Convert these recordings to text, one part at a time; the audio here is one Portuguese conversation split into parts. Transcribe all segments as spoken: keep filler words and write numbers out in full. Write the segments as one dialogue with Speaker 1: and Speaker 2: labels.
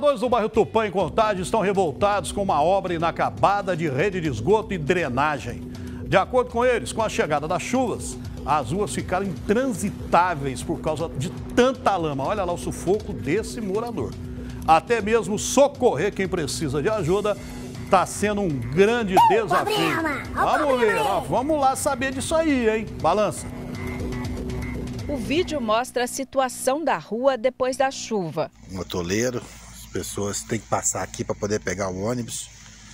Speaker 1: Moradores do bairro Tupã, em Contagem, estão revoltados com uma obra inacabada de rede de esgoto e drenagem. De acordo com eles, com a chegada das chuvas, as ruas ficaram intransitáveis por causa de tanta lama. Olha lá o sufoco desse morador. Até mesmo socorrer quem precisa de ajuda está sendo um grande desafio. Vamos ver, ó, vamos lá saber disso aí, hein? Balança.
Speaker 2: O vídeo mostra a situação da rua depois da chuva.
Speaker 3: Um atoleiro, as pessoas têm que passar aqui para poder pegar o ônibus.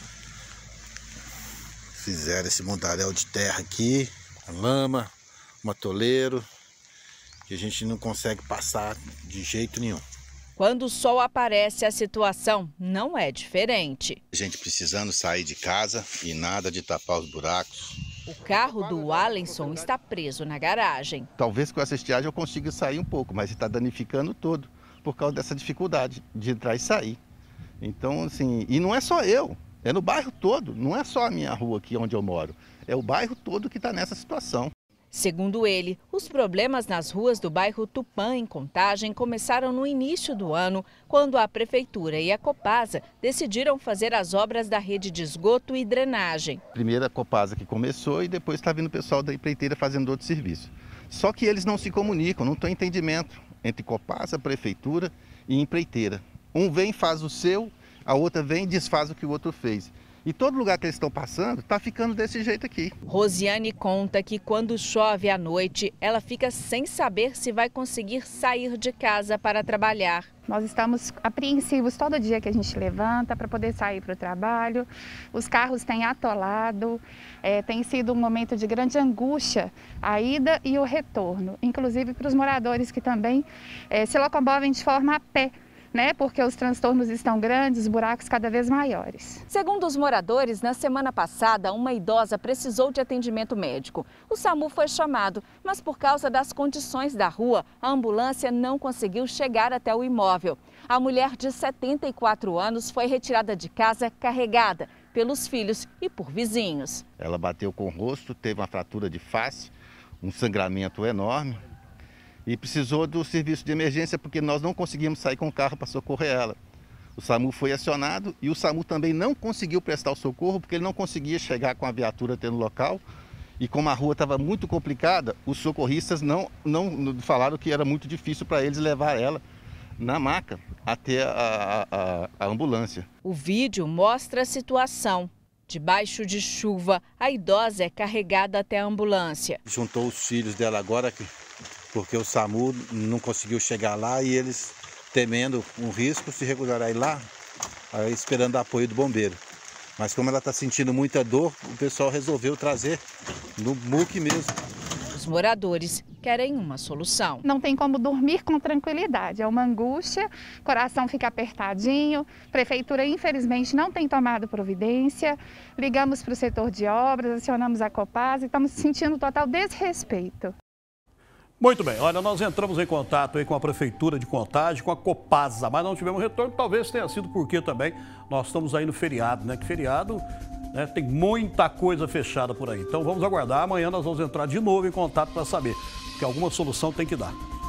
Speaker 3: Fizeram esse mundaréu de terra aqui, a lama, um atoleiro, que a gente não consegue passar de jeito nenhum.
Speaker 2: Quando o sol aparece, a situação não é diferente.
Speaker 3: A gente precisando sair de casa e nada de tapar os buracos.
Speaker 2: O carro do Alenson está preso na garagem.
Speaker 4: Talvez com essa estiagem eu consiga sair um pouco, mas está danificando todo por causa dessa dificuldade de entrar e sair. Então, assim, e não é só eu, é no bairro todo, não é só a minha rua aqui onde eu moro, é o bairro todo que está nessa situação.
Speaker 2: Segundo ele, os problemas nas ruas do bairro Tupã, em Contagem, começaram no início do ano, quando a Prefeitura e a Copasa decidiram fazer as obras da rede de esgoto e drenagem.
Speaker 4: Primeiro a Copasa que começou e depois está vindo o pessoal da empreiteira fazendo outro serviço. Só que eles não se comunicam, não tem entendimento entre Copasa, Prefeitura e empreiteira. Um vem, faz o seu, a outra vem e desfaz o que o outro fez. E todo lugar que eles estão passando está ficando desse jeito aqui.
Speaker 2: Rosiane conta que quando chove à noite, ela fica sem saber se vai conseguir sair de casa para trabalhar.
Speaker 5: Nós estamos apreensivos todo dia que a gente levanta para poder sair para o trabalho. Os carros têm atolado, é, tem sido um momento de grande angústia a ida e o retorno, inclusive para os moradores que também é, se locomovem de forma a pé. Né, porque os transtornos estão grandes, os buracos cada vez maiores.
Speaker 2: Segundo os moradores, na semana passada, uma idosa precisou de atendimento médico. O SAMU foi chamado, mas por causa das condições da rua, a ambulância não conseguiu chegar até o imóvel. A mulher de setenta e quatro anos foi retirada de casa carregada pelos filhos e por vizinhos.
Speaker 4: Ela bateu com o rosto, teve uma fratura de face, um sangramento enorme. E precisou do serviço de emergência porque nós não conseguimos sair com o carro para socorrer ela. O SAMU foi acionado e o SAMU também não conseguiu prestar o socorro porque ele não conseguia chegar com a viatura até no local. E como a rua estava muito complicada, os socorristas não, não falaram que era muito difícil para eles levar ela na maca até a, a, a ambulância.
Speaker 2: O vídeo mostra a situação. Debaixo de chuva, a idosa é carregada até a ambulância.
Speaker 3: Juntou os filhos dela agora, porque o SAMU não conseguiu chegar lá e eles, temendo um risco, se recusaram a ir lá, aí esperando o apoio do bombeiro. Mas como ela está sentindo muita dor, o pessoal resolveu trazer no muque mesmo.
Speaker 2: Os moradores querem uma solução.
Speaker 5: Não tem como dormir com tranquilidade, é uma angústia, o coração fica apertadinho, a prefeitura infelizmente não tem tomado providência, ligamos para o setor de obras, acionamos a Copasa e estamos sentindo total desrespeito.
Speaker 1: Muito bem, olha, nós entramos em contato aí com a Prefeitura de Contagem, com a Copasa, mas não tivemos retorno, talvez tenha sido porque também nós estamos aí no feriado, né? Que feriado, né, tem muita coisa fechada por aí. Então vamos aguardar, amanhã nós vamos entrar de novo em contato para saber que alguma solução tem que dar.